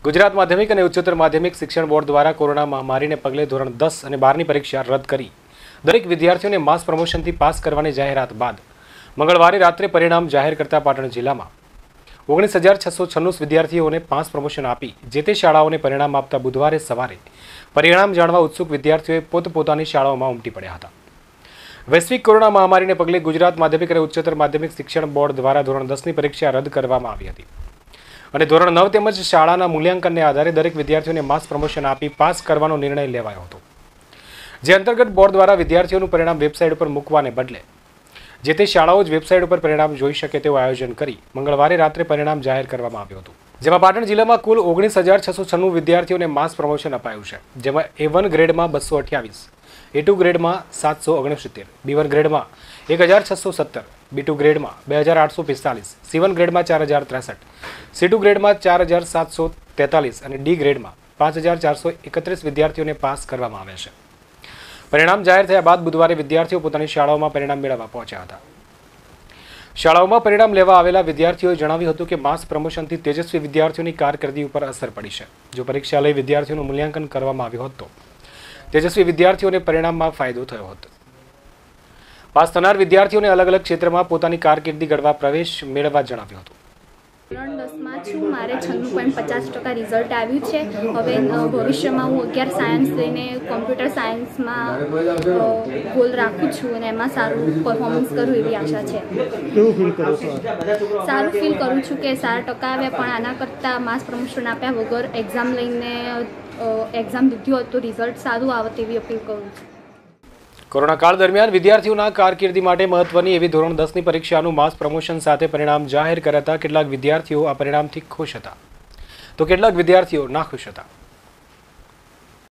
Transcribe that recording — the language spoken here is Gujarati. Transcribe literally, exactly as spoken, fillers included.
ગુજરાત માધ્યમિક અને ઉચ્ચતર માધ્યમિક શિક્ષણ બોર્ડ દ્વારા કોરોના મહામારીને પગલે ધોરણ દસ અને બારની પરીક્ષા રદ કરી દરેક વિદ્યાર્થીઓને માસ પ્રમોશનથી પાસ કરવાની જાહેરાત બાદ મંગળવારે રાત્રે પરિણામ જાહેર કરતા પાટણ જિલ્લામાં ઓગણીસ હજાર છસો છન્નું વિદ્યાર્થીઓને પાસ પ્રમોશન આપી જે તે શાળાઓને પરિણામ આપતા બુધવારે સવારે પરિણામ જાણવા ઉત્સુક વિદ્યાર્થીઓએ પોતપોતાની શાળાઓમાં ઉમટી પડ્યા હતા। વૈશ્વિક કોરોના મહામારીને પગલે ગુજરાત માધ્યમિક અને ઉચ્ચતર માધ્યમિક શિક્ષણ બોર્ડ દ્વારા ધોરણ દસની પરીક્ષા રદ કરવામાં આવી હતી અને ધોરણ નવ તેમજ શાળાના મૂલ્યાંકનને આધારે દરેક વિદ્યાર્થીઓને માસ પ્રમોશન આપી પાસ કરવાનો નિર્ણય લેવાયો હતો, જે અંતર્ગત બોર્ડ દ્વારા વિદ્યાર્થીઓનું પરિણામ વેબસાઇટ પર મૂકવાને બદલે જે તે શાળાઓ જ વેબસાઇટ ઉપર પરિણામ જોઈ શકે તેવું આયોજન કરી મંગળવારે રાત્રે પરિણામ જાહેર કરવામાં આવ્યું હતું, જેમાં પાટણ જિલ્લામાં કુલ ઓગણીસ હજાર છસો છન્નું વિદ્યાર્થીઓને માસ પ્રમોશન અપાયું છે, જેમાં એ વન ગ્રેડમાં બસો અઠ્યાવીસ, એ ટુ ગ્રેડમાં સાતસો ઓગણસિત્તેર, બી વન ગ્રેડમાં એક હજાર છસો સત્તર, બી ટુ ગ્રેડમાં બે હજાર આઠસો પિસ્તાલીસ, સી વન ગ્રેડમાં ચાર હજાર ત્રેસઠ, સી ટુ ગ્રેડમાં ચાર હજાર સાતસો તેતાલીસ અને ડી ગ્રેડમાં પાંચ હજાર ચારસો એકત્રીસ વિદ્યાર્થીઓને પાસ કરવામાં આવ્યા છે। પરિણામ જાહેર થયા બાદ બુધવારે વિદ્યાર્થીઓ પોતાની શાળાઓમાં પરિણામ મેળવવા પહોંચ્યા હતા। શાળાઓમાં પરિણામ લેવા આવેલા વિદ્યાર્થીઓએ જણાવ્યું હતું કે માસ પ્રમોશનથી તેજસ્વી વિદ્યાર્થીઓની કારકિર્દી ઉપર અસર પડી છે। જો પરીક્ષા લઈ વિદ્યાર્થીઓનું મૂલ્યાંકન કરવામાં આવ્યું હોત તો તેજસ્વી વિદ્યાર્થીઓને પરિણામમાં ફાયદો થયો હોત। પાસ થનાર વિદ્યાર્થીઓને અલગ અલગ ક્ષેત્રમાં પોતાની કારકિર્દી ઘડવા પ્રવેશ મેળવવા જણાવ્યું હતું। ધોરણ દસમાં છું, મારે છન્નું પોઈન્ટ પચાસ ટકા રિઝલ્ટ આવ્યું છે। હવે ભવિષ્યમાં હું અગિયાર સાયન્સ લઈને કોમ્પ્યુટર સાયન્સમાં ગોલ રાખું છું અને એમાં સારું પરફોર્મન્સ કરું એવી આશા છે। કેવું ફીલ કરો છો? સારું ફીલ કરું છું કે સારા ટકા આવ્યા, પણ આના કરતાં માસ પ્રમોશન આપ્યા વગર એક્ઝામ લઈને એક્ઝામ દીધી હોત તો રિઝલ્ટ સારું આવત એવી અપીલ કરું છું। કોરોના કાળ દરમિયાન વિદ્યાર્થીઓના કારકિર્દી માટે મહત્વની એવી ધોરણ દસની પરીક્ષાનું માસ પ્રમોશન સાથે પરિણામ જાહેર કરાતા કેટલાક વિદ્યાર્થીઓ આ પરિણામથી ખુશ હતા તો કેટલાક વિદ્યાર્થીઓ નાખુશ હતા।